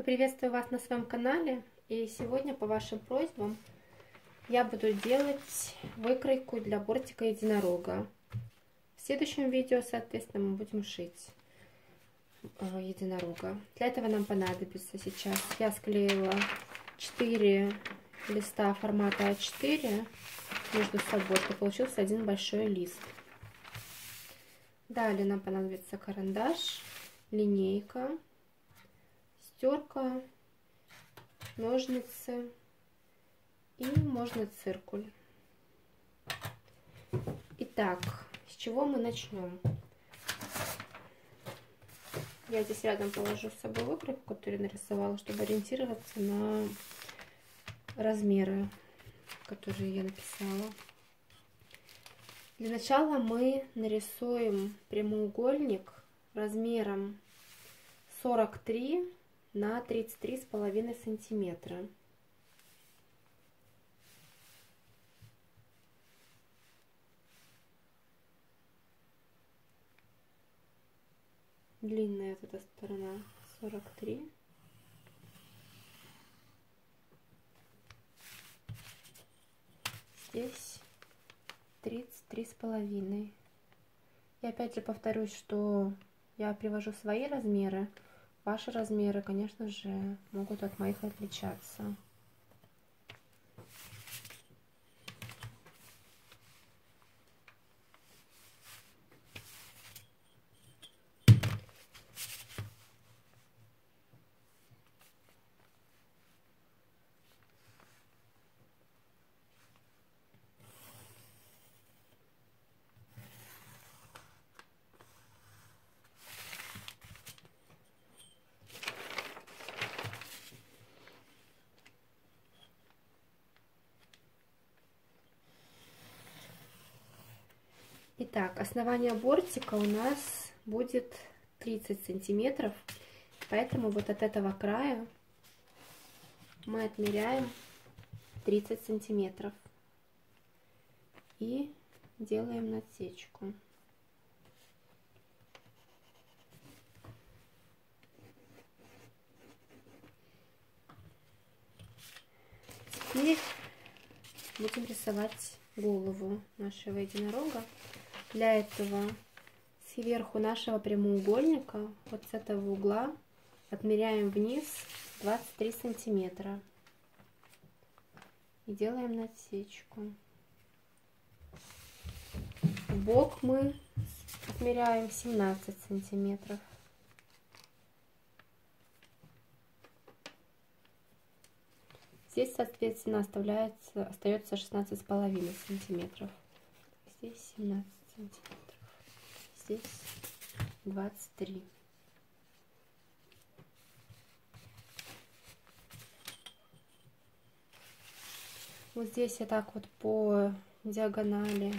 Приветствую вас на своем канале, и сегодня по вашим просьбам я буду делать выкройку для бортика единорога. В следующем видео, соответственно, мы будем шить единорога. Для этого нам понадобится сейчас, я склеила 4 листа формата А4 между собой, чтобы получился один большой лист. Далее нам понадобится карандаш, линейка, стерка, ножницы и можно циркуль. Итак, с чего мы начнем? Я здесь рядом положу с собой выкройку, которую нарисовала, чтобы ориентироваться на размеры, которые я написала. Для начала мы нарисуем прямоугольник размером 43 на 33,5 сантиметра. Длинная вот эта сторона 43. Здесь 33,5. И опять же повторюсь, что я привожу свои размеры. Ваши размеры, конечно же, могут от моих отличаться. Итак, основание бортика у нас будет 30 сантиметров, поэтому вот от этого края мы отмеряем 30 сантиметров и делаем насечку. Теперь будем рисовать голову нашего единорога. Для этого сверху нашего прямоугольника, вот с этого угла, отмеряем вниз 23 сантиметра и делаем насечку. В бок мы отмеряем 17 сантиметров. Здесь, соответственно, остается 16,5 сантиметров. Здесь 17 сантиметров. Здесь 23. Вот здесь я так вот по диагонали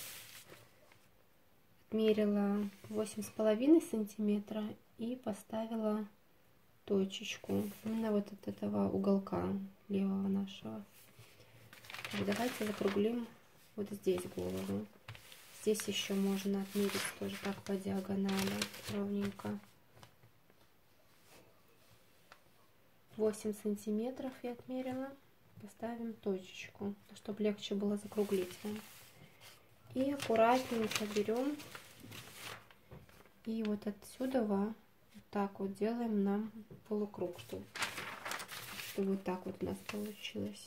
отмерила 8,5 сантиметра и поставила точечку именно вот от этого уголка левого нашего. Так, давайте закруглим вот здесь голову. Здесь еще можно отмерить тоже так по диагонали ровненько. 8 сантиметров я отмерила. Поставим точечку, чтобы легче было закруглить. И аккуратненько берем и вот отсюда вот так вот делаем нам полукруг, чтобы вот так вот у нас получилось.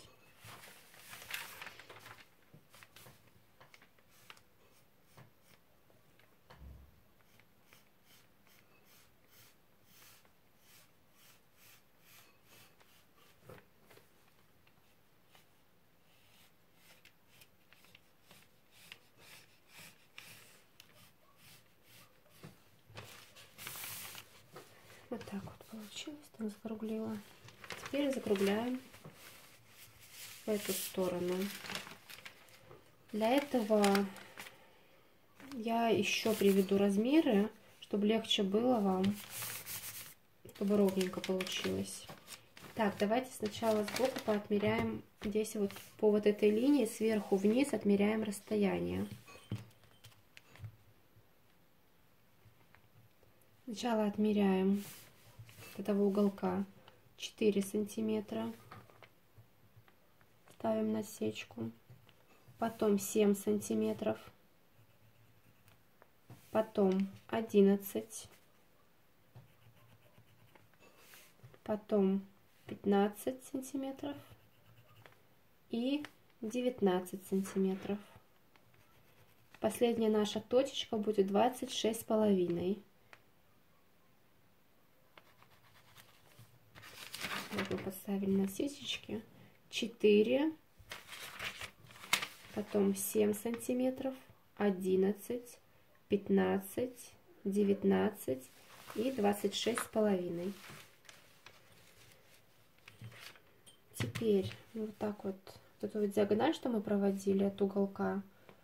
Вот так вот получилось, там закруглила. Теперь закругляем в эту сторону. Для этого я еще приведу размеры, чтобы легче было вам, чтобы ровненько получилось. Так, давайте сначала сбоку поотмеряем. Здесь вот по вот этой линии сверху вниз отмеряем расстояние. Сначала отмеряем с этого уголка 4 сантиметра. Ставим насечку. Потом 7 сантиметров. Потом 11. Потом 15 сантиметров. И 19 сантиметров. Последняя наша точечка будет 26,5. Вот мы поставили насечечки. 4, потом 7 сантиметров, 11, 15, 19 и 26,5. Теперь вот так вот эту вот диагональ, что мы проводили от уголка,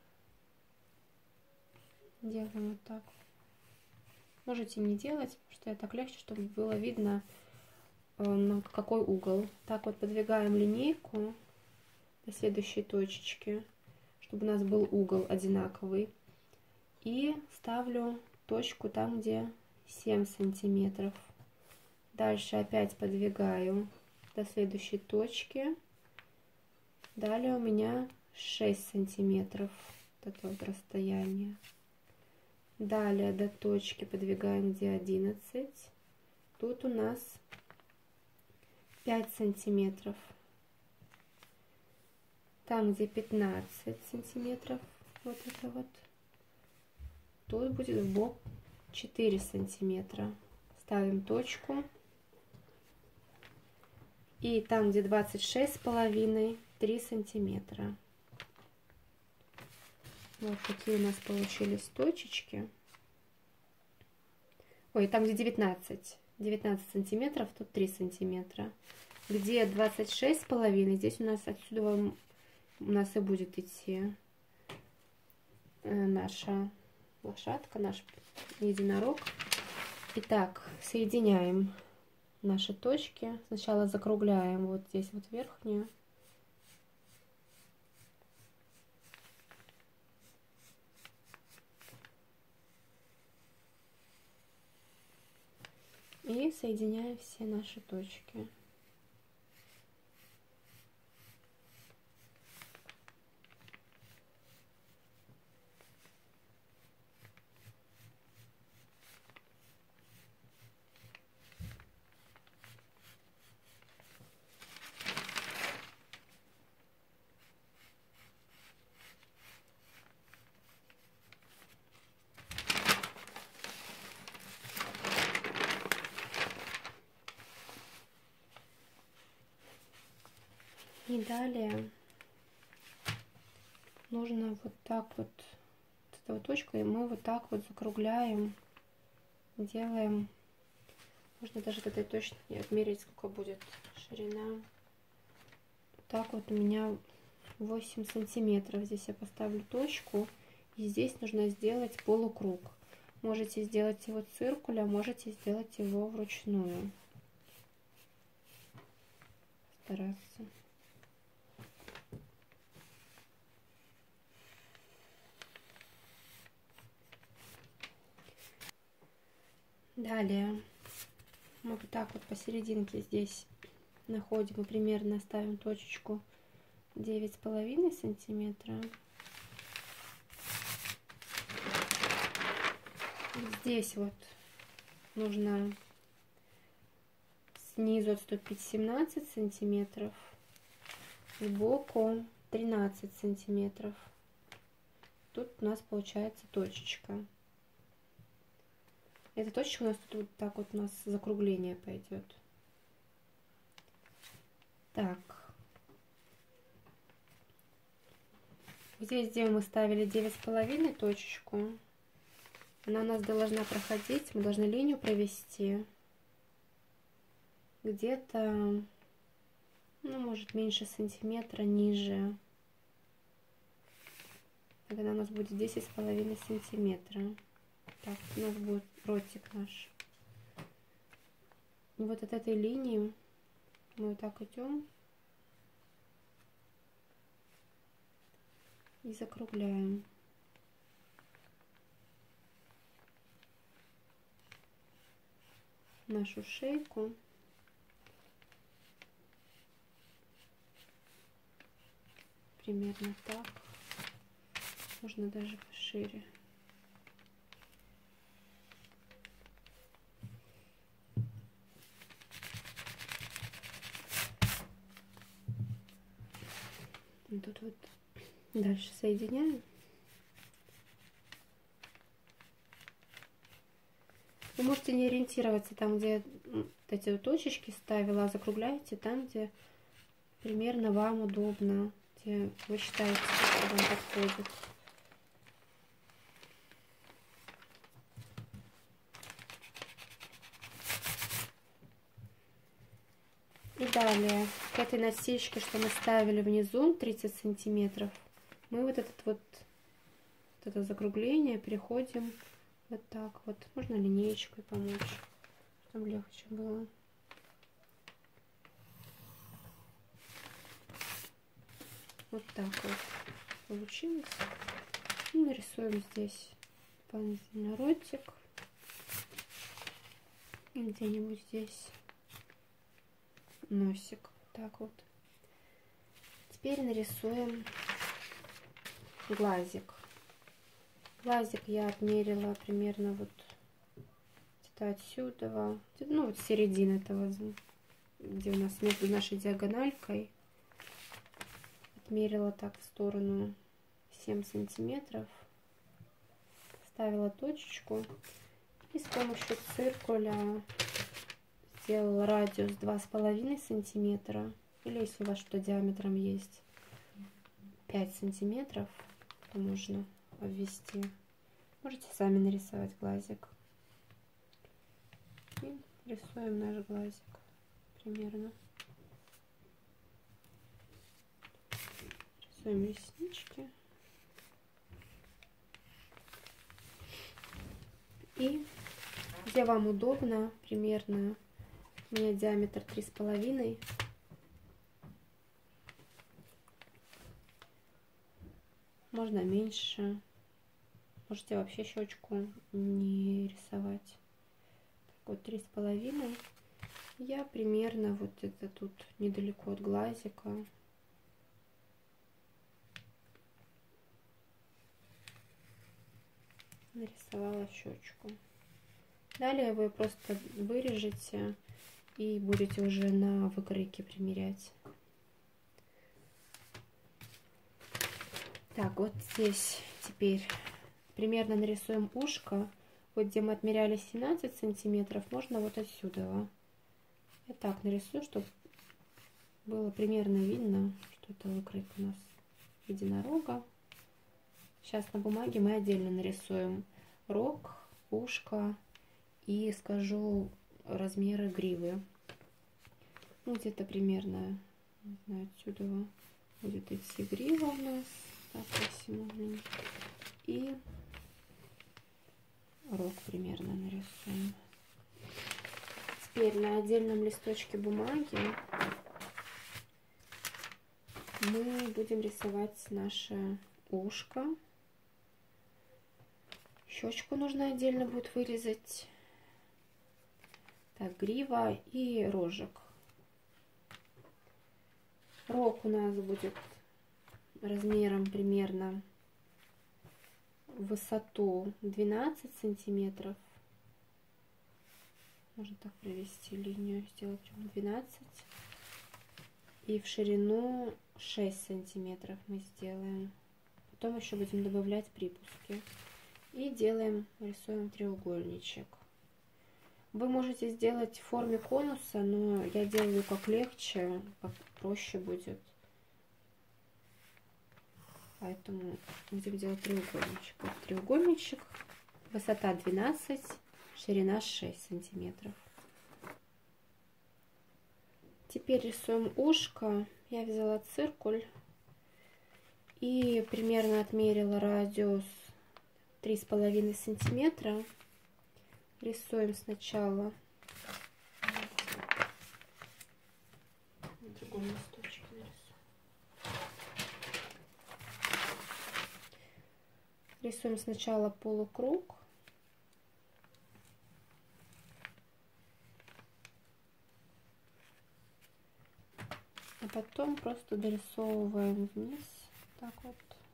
делаем вот так. Можете не делать, потому что это так легче, чтобы было видно, на какой угол. Так вот подвигаем линейку до следующей точечки, чтобы у нас был угол одинаковый. И ставлю точку там, где 7 сантиметров. Дальше опять подвигаю до следующей точки. Далее у меня 6 сантиметров. Вот это вот расстояние. Далее до точки подвигаем, где 11. Тут у нас 5 сантиметров. Там, где 15 сантиметров, вот это вот, тут будет в бок 4 сантиметра. Ставим точку. И там, где 26,5, 3 сантиметра. Вот такие у нас получились точечки. Ой, там, где 19 сантиметров, тут 3 сантиметра. Где 26,5, здесь у нас отсюда у нас и будет идти наша лошадка, наш единорог. Итак, соединяем наши точки. Сначала закругляем вот здесь вот верхнюю. И соединяем все наши точки. И далее нужно вот так вот эту вот точку, и мы вот так вот закругляем, делаем. Можно даже этой точно не отмерить, сколько будет ширина. Вот так вот у меня 8 сантиметров. Здесь я поставлю точку, и здесь нужно сделать полукруг. Можете сделать его циркулем, можете сделать его вручную. Стараться. Далее мы вот так вот посерединке здесь находим и примерно ставим точечку 9,5 сантиметра. Здесь вот нужно снизу отступить 17 сантиметров, сбоку 13 сантиметров. Тут у нас получается точечка. Эта точка у нас тут вот так вот у нас закругление пойдет. Так. Здесь, где мы ставили 9,5 точечку, она у нас должна проходить, мы должны линию провести где-то, ну, может, меньше сантиметра ниже. Тогда у нас будет 10,5 сантиметра. Так, у нас будет ротик наш. И вот от этой линии мы вот так идем и закругляем. Нашу шейку. примерно так. Можно даже пошире. И тут вот дальше соединяем. Вы можете не ориентироваться там, где вот эти вот точечки ставила, а закругляете там, где примерно вам удобно, где вы считаете, что вам подходит. И далее к этой насечке, что мы ставили внизу, 30 сантиметров, мы вот это закругление переходим вот так вот. Можно линеечкой помочь, чтобы легче было. Вот так вот получилось. И нарисуем здесь дополнительный ротик. И где-нибудь здесь носик. Так вот. Теперь нарисуем глазик. Глазик я отмерила примерно вот где-то отсюда, ну вот середина этого, где у нас между нашей диагональкой. Отмерила так в сторону 7 сантиметров. Ставила точечку. И с помощью циркуля сделала радиус 2,5 сантиметра. Или если у вас что диаметром есть 5 сантиметров, то можно обвести. Можете сами нарисовать глазик. И рисуем наш глазик примерно. Рисуем реснички. И где вам удобно, примерно у меня диаметр 3,5. Можно меньше. Можете вообще щечку не рисовать. Так вот 3,5. Я примерно вот это тут недалеко от глазика. Нарисовала щечку. Далее вы просто вырежете и будете уже на выкройке примерять. Так, вот здесь теперь примерно нарисуем ушко. Вот где мы отмеряли 17 сантиметров, можно вот отсюда. Я так нарисую, чтобы было примерно видно, что это выкройка у нас единорога. Сейчас на бумаге мы отдельно нарисуем рог, ушко и скажу размеры гривы. Ну, где-то примерно, не знаю, отсюда будет идти грива у нас. Так, максимально. И рог примерно нарисуем. Теперь на отдельном листочке бумаги мы будем рисовать наше ушко. Щечку нужно отдельно будет вырезать. Так, грива и рожек. Рог у нас будет размером примерно в высоту 12 сантиметров. Можно так провести линию, сделать 12. И в ширину 6 сантиметров мы сделаем. Потом еще будем добавлять припуски. И делаем, рисуем треугольничек. Вы можете сделать в форме конуса, но я делаю как легче, как проще будет. Поэтому будем делать треугольничек. Вот треугольничек, высота 12, ширина 6 сантиметров. Теперь рисуем ушко. Я взяла циркуль и примерно отмерила радиус 3,5 сантиметра. Рисуем сначала на другом листочке рисуем сначала полукруг, а потом просто дорисовываем вниз так вот.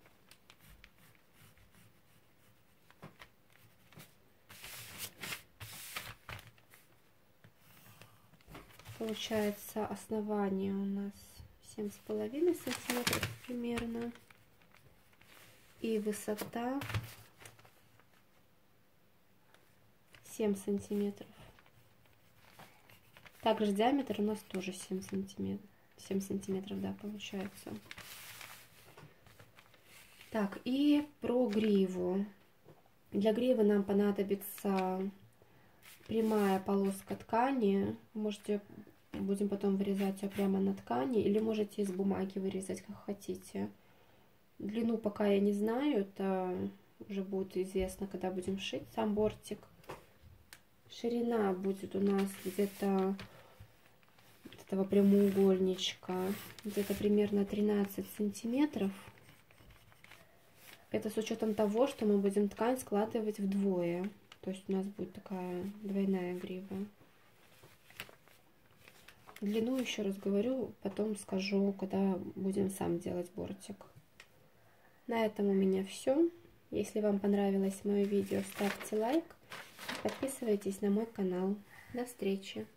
Получается, основание у нас 7,5 сантиметров примерно. И высота 7 сантиметров. Также диаметр у нас тоже 7 сантиметров. 7 сантиметров, да, получается. Так, и про гриву. Для гривы нам понадобится прямая полоска ткани. Можете, будем потом вырезать ее прямо на ткани, или можете из бумаги вырезать, как хотите. Длину пока я не знаю, это уже будет известно, когда будем шить сам бортик. Ширина будет у нас где-то этого прямоугольничка, где-то примерно 13 сантиметров. Это с учетом того, что мы будем ткань складывать вдвое. То есть у нас будет такая двойная грива. Длину, еще раз говорю, потом скажу, когда будем сам делать бортик. На этом у меня все. Если вам понравилось мое видео, ставьте лайк. Подписывайтесь на мой канал. До встречи!